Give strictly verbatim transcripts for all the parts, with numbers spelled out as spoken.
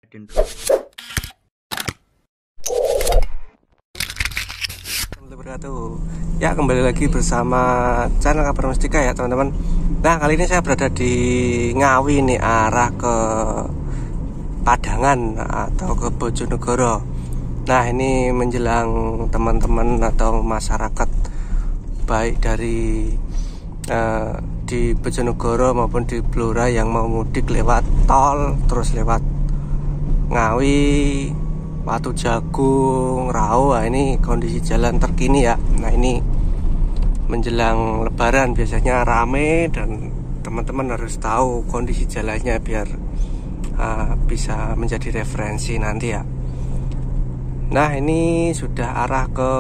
Ya, kembali lagi bersama channel Kabar Mustika ya teman-teman. Nah, kali ini saya berada di Ngawi nih, arah ke Padangan atau ke Bojonegoro. Nah, ini menjelang teman-teman atau masyarakat baik dari eh, di Bojonegoro maupun di Blora yang mau mudik lewat tol terus lewat Ngawi, Watu Jagung, Rau. Nah, ini kondisi jalan terkini ya. Nah, ini menjelang Lebaran biasanya rame dan teman-teman harus tahu kondisi jalannya biar uh, bisa menjadi referensi nanti ya. Nah, ini sudah arah ke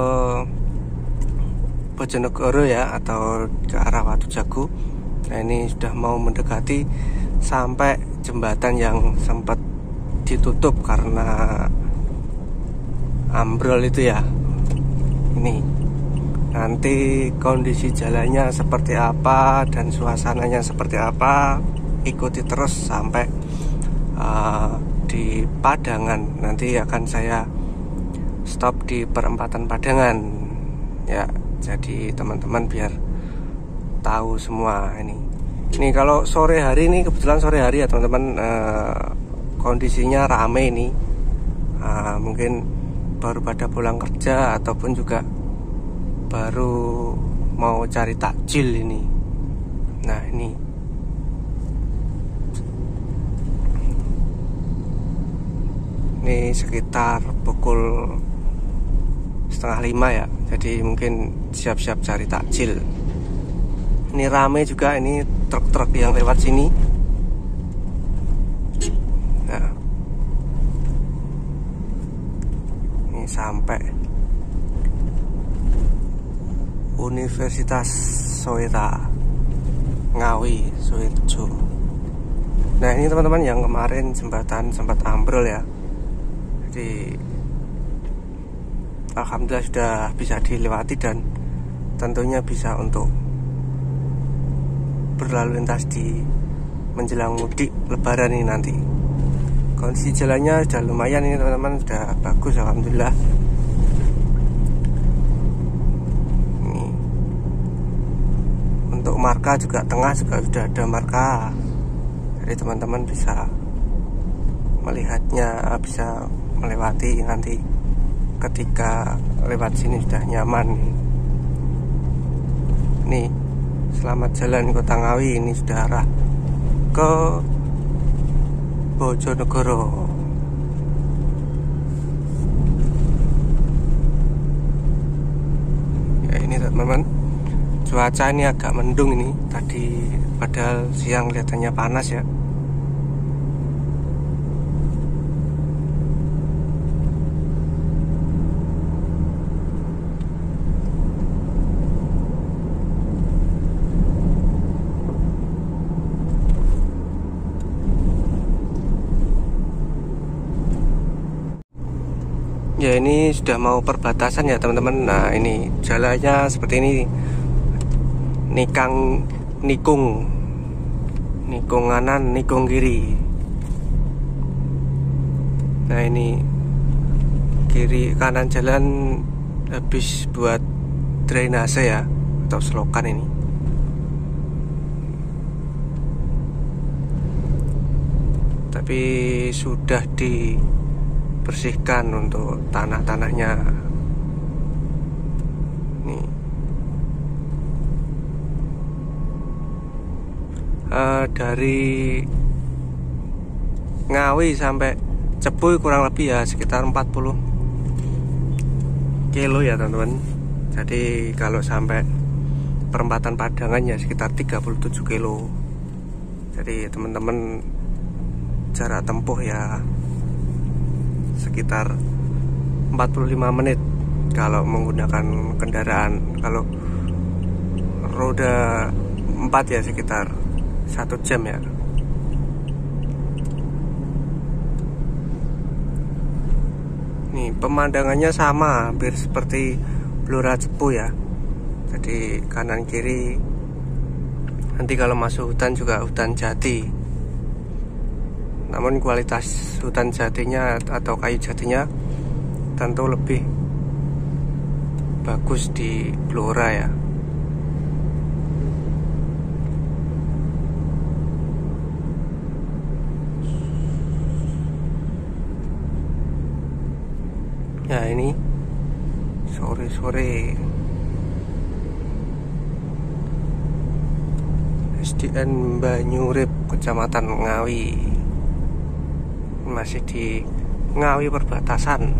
Bojonegoro ya, atau ke arah Watu Jagung. Nah, ini sudah mau mendekati sampai jembatan yang sempat ditutup karena ambrol itu ya. Ini nanti kondisi jalannya seperti apa dan suasananya seperti apa, ikuti terus sampai uh, di Padangan. Nanti akan saya stop di perempatan Padangan ya, jadi teman-teman biar tahu semua. Ini ini kalau sore hari, ini kebetulan sore hari ya teman-teman, uh, kondisinya rame ini. uh, mungkin baru pada pulang kerja ataupun juga baru mau cari takjil ini. Nah, ini ini sekitar pukul setengah lima ya, jadi mungkin siap-siap cari takjil. Ini rame juga, ini truk-truk yang lewat sini. Nah, ini sampai Universitas Soeta Ngawi Soejo. Nah, ini teman-teman yang kemarin jembatan sempat ambrol ya, jadi alhamdulillah sudah bisa dilewati dan tentunya bisa untuk berlalu lintas di menjelang mudik Lebaran ini nanti. Kondisi jalannya sudah lumayan ini teman-teman, sudah bagus alhamdulillah. Ini untuk marka juga, tengah juga sudah ada marka, jadi teman-teman bisa melihatnya, bisa melewati nanti ketika lewat sini sudah nyaman. Nih, selamat jalan Kota Ngawi, ini sudah arah ke Bojonegoro. Ya, ini teman-teman, cuaca ini agak mendung ini. Tadi padahal siang kelihatannya panas ya. Ya, ini sudah mau perbatasan ya teman-teman. Nah, ini jalannya seperti ini. Nikang Nikung Nikung kanan, Nikung kiri. Nah, ini kiri kanan jalan habis buat drainase ya, atau selokan ini. Tapi sudah di bersihkan untuk tanah-tanahnya. Nih, uh, dari Ngawi sampai Cepuy kurang lebih ya sekitar empat puluh kilo ya teman-teman. Jadi kalau sampai perempatan Padangan ya sekitar tiga puluh tujuh kilo. Jadi teman-teman jarak tempuh ya sekitar empat puluh lima menit kalau menggunakan kendaraan. Kalau roda empat ya sekitar satu jam ya. Nih, pemandangannya sama hampir seperti Blora Cepuy ya. Jadi kanan kiri. Nanti kalau masuk hutan juga hutan jati. namun kualitas hutan jatinya atau kayu jatinya tentu lebih bagus di Blora ya. Ya ini sore-sore S D N Banyurip, Kecamatan Ngawi, masih di Ngawi perbatasan.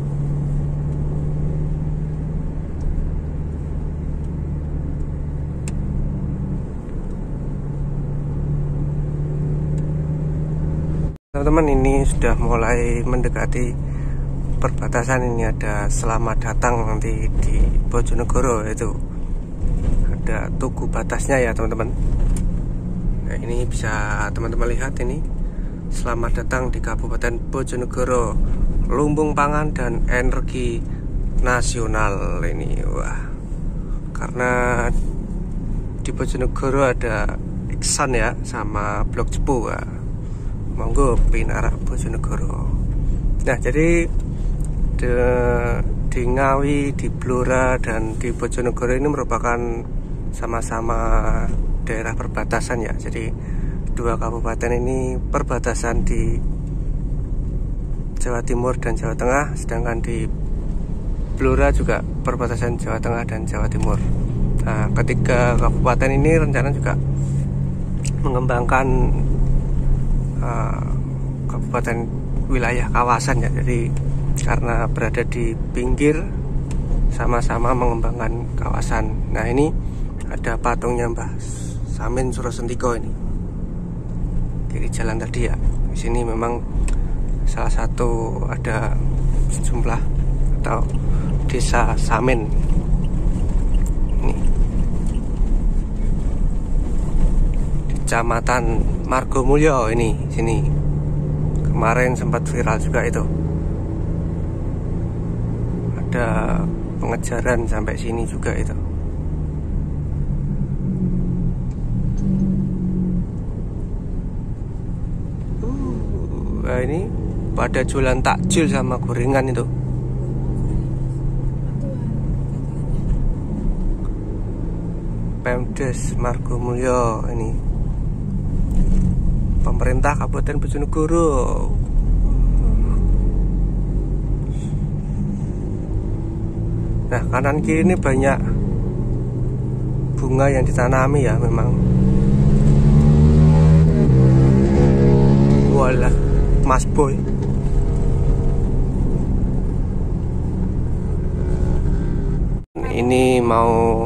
Teman-teman, ini sudah mulai mendekati perbatasan. Ini ada selamat datang nanti di Bojonegoro, itu ada tugu batasnya ya teman-teman. Nah ini bisa teman-teman lihat, ini selamat datang di Kabupaten Bojonegoro, lumbung pangan dan energi nasional ini. Wah, karena di Bojonegoro ada Iksan ya sama Blok Cepu. Wah, monggo pinara Bojonegoro. Nah jadi de, di Ngawi, di Blora dan di Bojonegoro ini merupakan sama-sama daerah perbatasan ya. Jadi dua kabupaten ini perbatasan di Jawa Timur dan Jawa Tengah, sedangkan di Blora juga perbatasan Jawa Tengah dan Jawa Timur. Nah, ketiga kabupaten ini rencana juga mengembangkan uh, kabupaten wilayah kawasan ya. Jadi karena berada di pinggir, sama-sama mengembangkan kawasan. Nah ini ada patungnya Mbah Samin Surasentiko ini, kiri jalan tadi ya. Di sini memang salah satu ada sejumlah atau desa Samin. Ini di Kecamatan Margomulyo ini, sini kemarin sempat viral juga itu. Ada pengejaran sampai sini juga itu. Uh, nah ini pada jualan takjil sama gorengan itu. Pemdes Margomulyo ini, pemerintah Kabupaten Bojonegoro. Nah kanan kiri ini banyak bunga yang ditanami ya memang. Walah, Mas Boy. Ini mau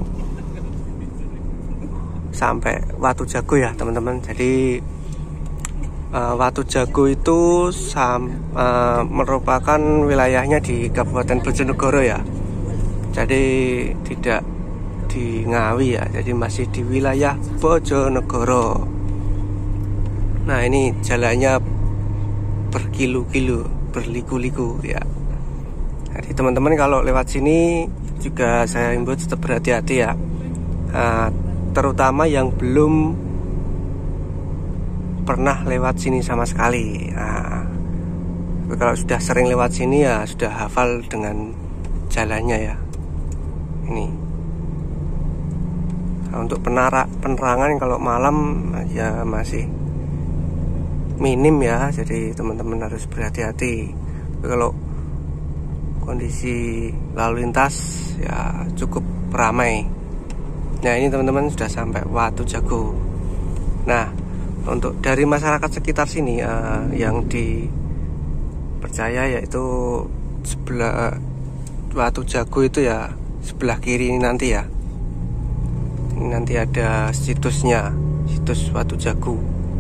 sampai Watu Jago ya teman-teman. Jadi uh, Watu Jago itu sam, uh, merupakan wilayahnya di Kabupaten Bojonegoro ya. Jadi tidak di Ngawi ya, jadi masih di wilayah Bojonegoro. Nah ini jalannya berkilu-kilu, berliku-liku ya. Jadi teman-teman kalau lewat sini juga saya himbau tetap berhati-hati ya, nah, terutama yang belum pernah lewat sini sama sekali. Nah, tapi kalau sudah sering lewat sini ya sudah hafal dengan jalannya ya. Ini nah, untuk penarak penerangan kalau malam ya masih minim ya, jadi teman-teman harus berhati-hati. Tapi kalau kondisi lalu lintas ya cukup ramai. Nah ini teman-teman sudah sampai Watu Jago. Nah untuk dari masyarakat sekitar sini uh, yang dipercaya yaitu sebelah Watu Jago itu ya sebelah kiri ini nanti ya. Ini nanti ada situsnya, situs Watu Jago.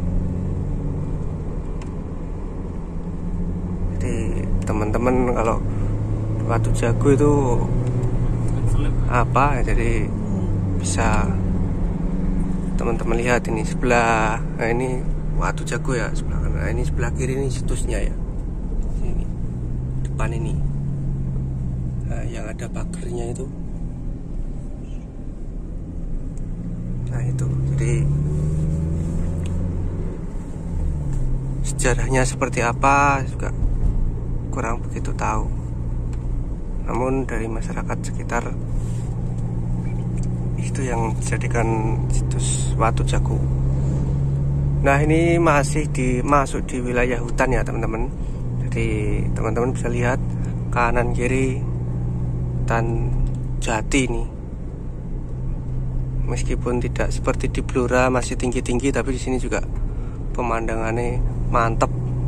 Jadi teman-teman kalau Watu Jago itu apa? Jadi bisa teman-teman lihat ini sebelah, nah ini Watu Jago ya sebelah kanan. Nah, ini sebelah kiri ini situsnya ya. Sini depan ini. Nah, yang ada pagernya itu. Nah itu, jadi sejarahnya seperti apa juga kurang begitu tahu. Namun dari masyarakat sekitar itu yang dijadikan situs Watu Jago. Nah, ini masih di masuk di wilayah hutan ya teman-teman. Jadi teman-teman bisa lihat kanan kiri hutan jati nih. Meskipun tidak seperti di Blora masih tinggi-tinggi, tapi di sini juga pemandangannya mantap.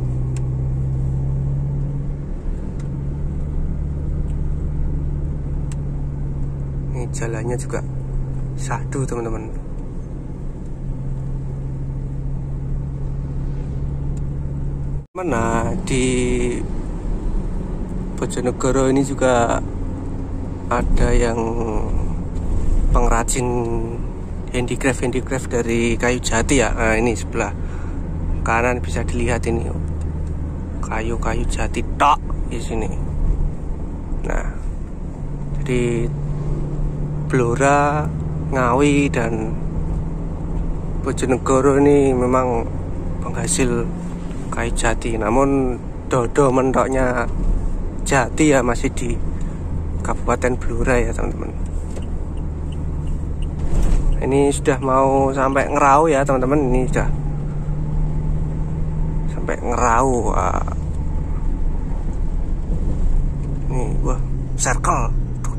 Ini jalannya juga sadu teman-teman. Mana di Bojonegoro ini juga ada yang pengrajin handicraft handicraft dari kayu jati ya. Nah, ini sebelah kanan bisa dilihat ini kayu-kayu jati tok di sini. Nah, jadi Blora, Ngawi dan Bojonegoro ini memang penghasil kayu jati. Namun dodo mentoknya jati ya masih di Kabupaten Blora ya teman-teman. Ini sudah mau sampai Ngerau ya teman-teman. Ini sudah sampai Ngerau. Wah. Ini wah circle.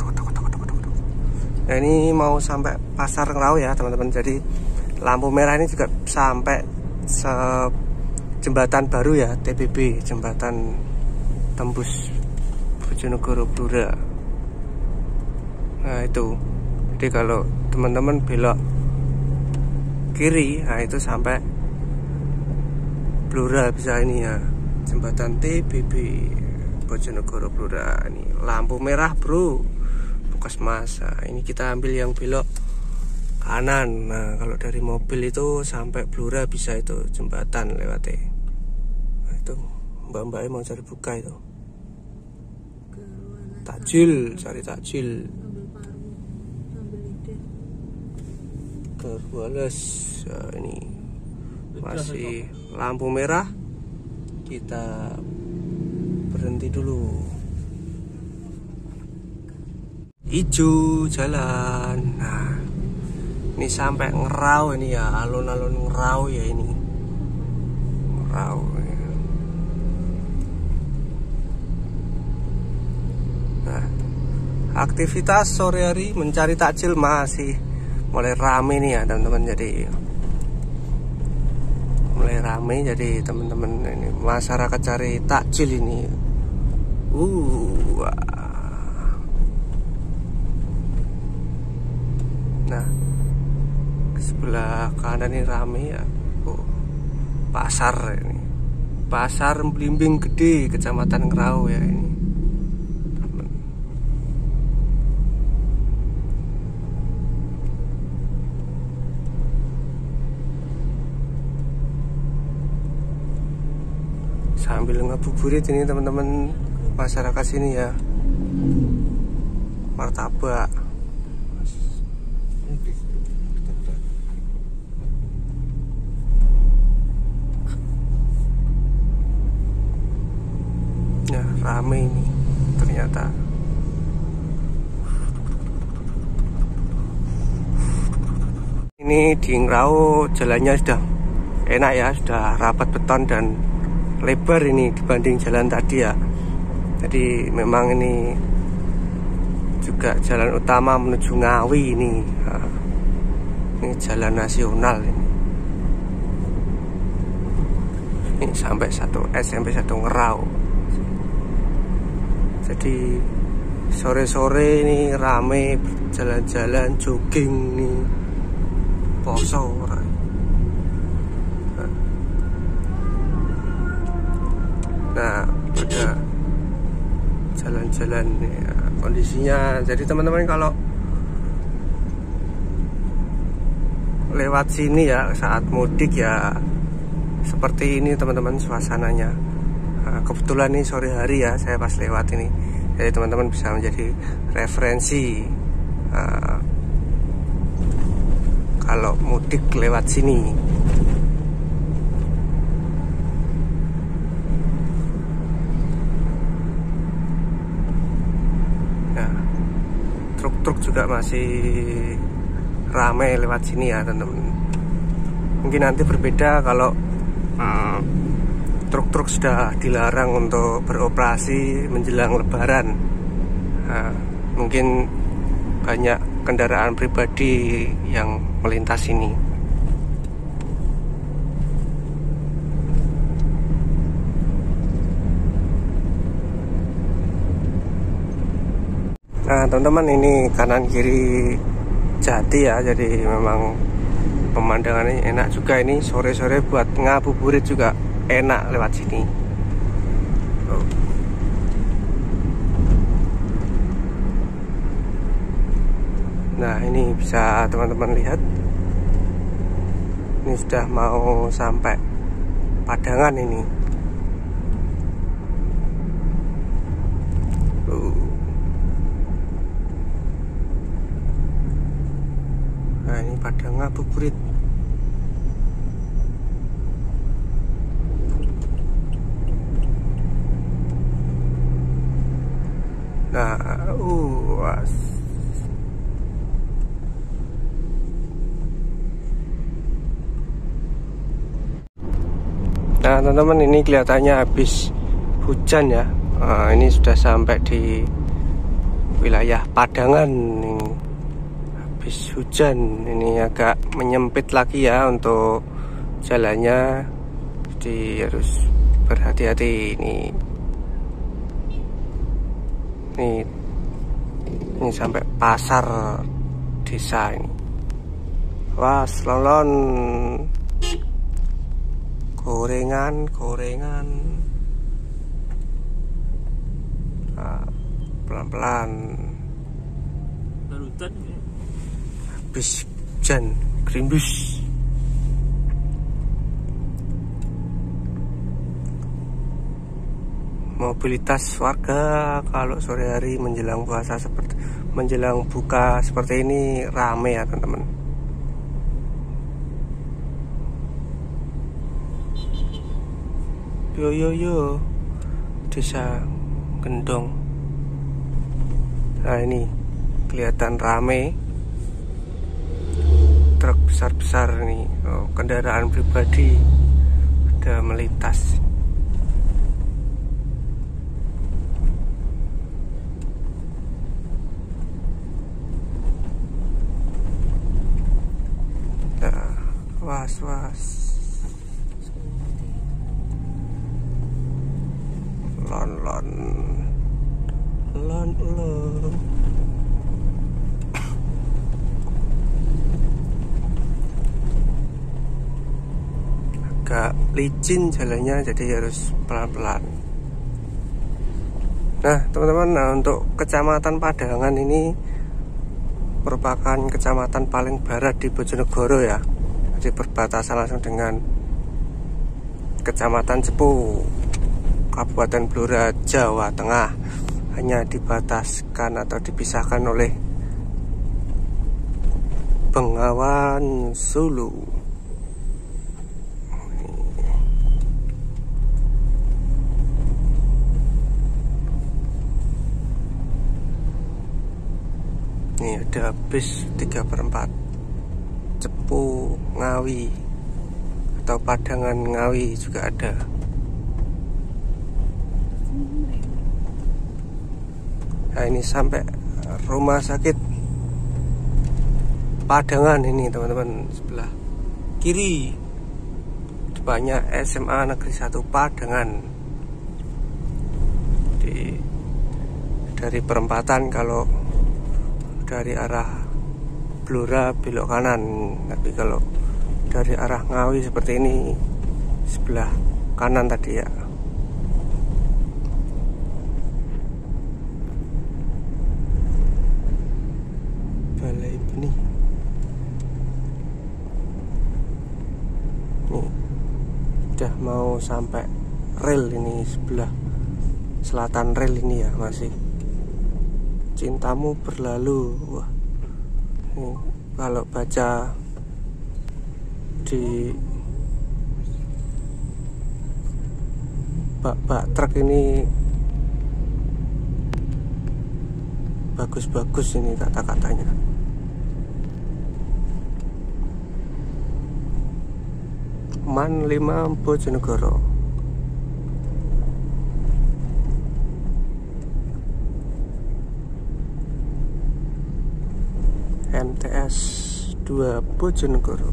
Nah, ini mau sampai pasar Ngerau ya teman-teman. Jadi lampu merah ini juga sampai se jembatan baru ya, T B B, jembatan tembus Bojonegoro Blora. Nah itu, jadi kalau teman-teman belok kiri, nah itu sampai Blora bisa ini ya, jembatan T B B Bojonegoro Blora. Ini lampu merah bro, Puskesmas. Nah, ini kita ambil yang belok kanan. Nah kalau dari mobil itu sampai Blora bisa itu jembatan lewatnya. Nah itu mbak-mbaknya mau cari buka itu. Takjil, cari takjil. Kerwales. Nah, ini masih lampu merah. Kita berhenti dulu. Hijau jalan. Nah, ini sampai Ngerau ini ya, alun-alun Ngerau ya ini. Ngerau. Ya. Nah, aktivitas sore hari mencari takjil masih mulai rame nih ya teman-teman. Jadi mulai rame, jadi teman-teman ini masyarakat cari takjil ini. Uh. Nah, sebelah kanan ini rame ya. Oh, pasar ini. Pasar Blimbing Gede, Kecamatan Ngerau ya ini. Sambil ngabuburit ini teman-teman masyarakat sini ya. Martabak. Ya rame ini ternyata. Ini di Ngerau jalannya sudah enak ya, sudah rapat beton dan lebar ini dibanding jalan tadi ya. Jadi memang ini juga jalan utama menuju Ngawi ini. Nah, ini jalan nasional ini. Ini sampai satu S M P satu Ngerau. Jadi sore-sore ini rame jalan-jalan jogging nih, poso orang. Nah, udah jalan-jalan ya, kondisinya. Jadi teman-teman kalau lewat sini ya saat mudik ya seperti ini teman-teman suasananya. Nah, kebetulan nih sore hari ya saya pas lewat ini, jadi teman-teman bisa menjadi referensi uh, kalau mudik lewat sini. truk-truk juga masih ramai lewat sini ya teman-teman. Mungkin nanti berbeda kalau hmm, truk-truk sudah dilarang untuk beroperasi menjelang Lebaran. Nah, mungkin banyak kendaraan pribadi yang melintas ini. Nah teman-teman, ini kanan kiri jati ya, jadi memang pemandangannya enak juga. Ini sore-sore buat ngabuburit juga enak lewat sini. Oh. Nah ini bisa teman-teman lihat, ini sudah mau sampai Padangan ini. uh. Nah ini Padang ngabuburit. Nah uh was. Nah teman-teman, ini kelihatannya habis hujan ya. Nah, ini sudah sampai di wilayah Padangan ini. Habis hujan, ini agak menyempit lagi ya untuk jalannya, jadi harus berhati-hati. Ini ini ini sampai pasar desa ini. Wah, selon gorengan gorengan nah, pelan-pelan. Larutan ya. Habis hujan gerimbus. Mobilitas warga kalau sore hari menjelang puasa seperti menjelang buka seperti ini rame ya teman-teman. Yo yo yo, desa Gendong. Nah ini kelihatan rame. Truk besar-besar nih, oh, kendaraan pribadi ada melintas. Nah, was was. Lon lon lon lon. Agak licin jalannya, jadi harus pelan-pelan. Nah teman-teman, nah, untuk kecamatan Padangan ini merupakan kecamatan paling barat di Bojonegoro ya, jadi perbatasan langsung dengan Kecamatan Cepu, Kabupaten Blora, Jawa Tengah. Hanya dibataskan atau dipisahkan oleh Bengawan Solo. Ini ada bis tiga per empat Cepu Ngawi atau Padangan Ngawi juga ada. Nah ini sampai rumah sakit Padangan ini teman-teman, sebelah kiri depannya S M A Negeri satu Padangan. Di dari perempatan kalau dari arah Blora belok kanan, tapi kalau dari arah Ngawi seperti ini sebelah kanan tadi ya. Balai Benih. Nih, udah mau sampai rel ini, sebelah selatan rel ini ya, masih Cintamu Berlalu. Wah, ini kalau baca di bak-bak truk ini bagus-bagus ini kata-katanya. Man lima Bojonegoro. M T S dua Bojonegoro.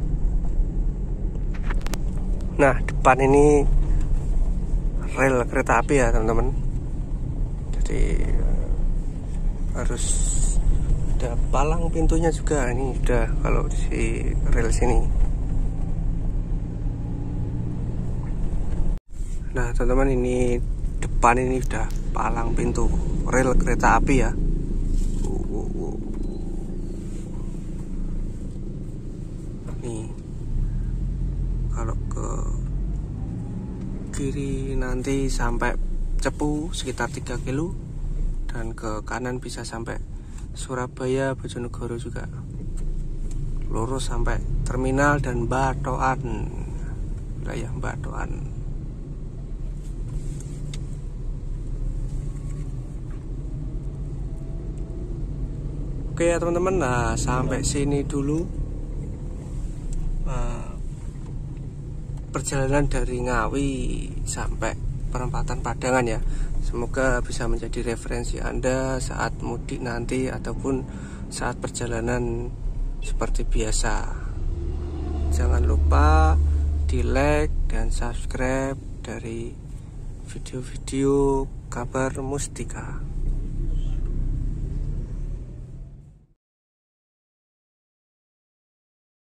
Nah, depan ini rel kereta api ya teman-teman. Jadi harus ada palang pintunya juga. Ini udah kalau di rel sini. Nah teman-teman, ini depan ini udah palang pintu rel kereta api ya. Nih kalau ke kiri nanti sampai Cepu sekitar tiga kilo, dan ke kanan bisa sampai Surabaya Bojonegoro juga. Lurus sampai terminal dan Batoan, wilayah Batoan. Oke ya teman-teman, nah sampai sini dulu nah, perjalanan dari Ngawi sampai perempatan Padangan ya. Semoga bisa menjadi referensi Anda saat mudik nanti ataupun saat perjalanan seperti biasa. Jangan lupa di like dan subscribe dari video-video Kabar Mustika.